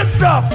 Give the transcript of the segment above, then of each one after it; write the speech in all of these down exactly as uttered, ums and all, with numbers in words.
Real stuff.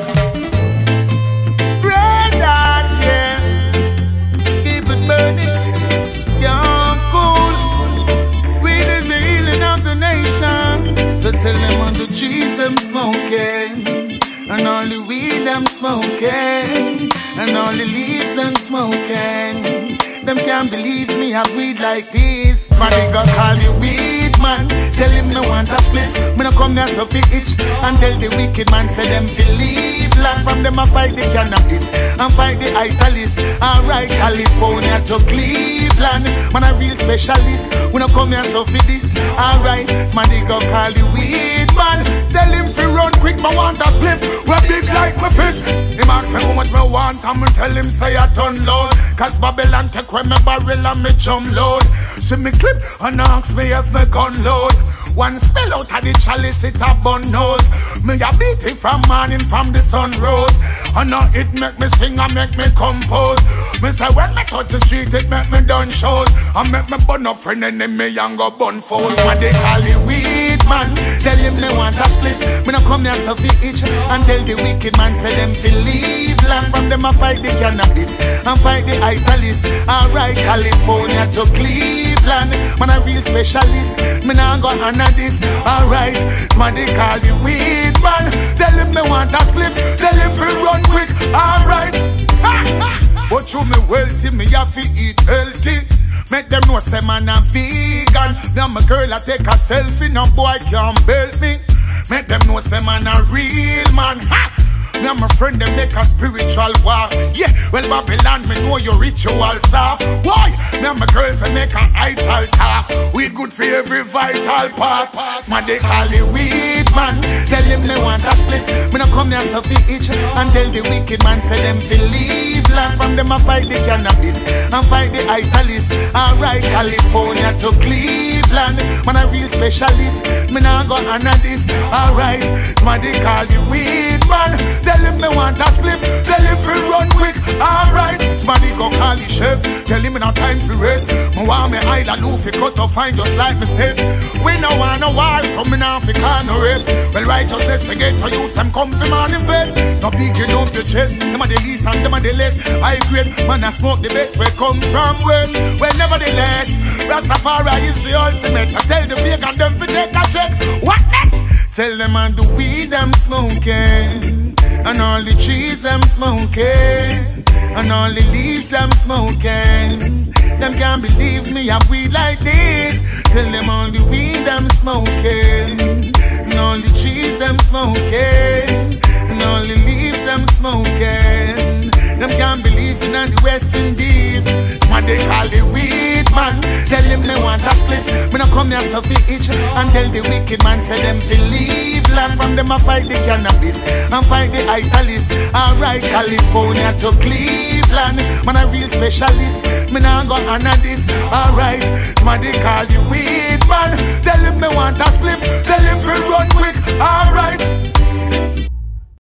Red hot, yeah. Keep it burning. Young cool. Weed is the healing of the nation. So tell them on the trees them smoking, and all the weed them smoking, and all the leaves them smoking. Them can't believe me, I weed like this. Man, they got call you weed man. Tell him no want a split. Me no come here so fi itch. And tell the wicked man say them fi leave land. From them I fight the cannabis and fight the italist. Alright, California to Cleveland. Man a real specialist. We no come here so fi this. Alright, man they got call you weed man. Tell him fi run quick, but want a split. We big like my fist. Him ask me how much me want, and me tell him say I turn load. Cause Babylon take when me barrel and me jump load. See me clip and ask me if me gun load. One spell out of the chalice, it a bun nose. Me a beat it from morning from the sun rose. And now it make me sing and make me compose. Me say when me touch the street, it make me done shows. And make me bun up friend enemy and go bun foes. When they call it weed man, tell him they want a split. Me no come here to fi itch. And tell the wicked man say them fi leave land. From them I fight the cannabis and fight the italist. Alright, California to Cleveland. Man a real specialist. Me nah go honor this. Alright, man they call the weed man. Tell him me want a split. Tell him fi run quick. Alright. But you me wealthy, me have to eat healthy. Make them know say man a vegan. Me and my girl I take a selfie. No boy can't belt me. Make them know say man a real man. Ha! Me and my friend them make a spiritual war. Yeah, well Babylon me know your ritual soft. Why? Me and my girls they make a idol talk. We good for every vital part. Man they call it weed man. Tell him they want a split. Me no come here to fi itch. And tell the wicked man say them fi leave land. From them I fight the cannabis and fight the italist. Alright, California to Cleveland. Man a real specialist. Me nah go honor this. Alright, man they call it weed man. Tell him me want a split. Tell him fi run quick. Alright, somebody go call the chef. Tell him me no time fi rest. Me want me island loofy cut off fine just like me says. We no want no war, so me nah fi call no rest. Well righteousness we get to youth, them come fi manifest. No bigging up your chest. Them a the least and them a the less. I grade man a smoke the best. We come from west. Well nevertheless, Rastafari is the ultimate. I tell the vegan them fi take a check. What next? Tell them and the weed them smoking, and all the trees them smoking, and all the leaves them smoking. Them can't believe me, I weed like this. Tell them all the weed them smoking, and all the trees them smoking, and all the leaves them smoking. Them can't believe in the West Indies. Man they call the weed man. Tell him they want a split. Me no come here to fi itch. And tell the wicked man say them fi leave land. From them I fight the cannabis and fight the italist. Alright, California to Cleveland. Man a real specialist. Me nah go honor this. Alright, man they call the weed man. Tell him they want a split. Tell him fi run quick. Alright.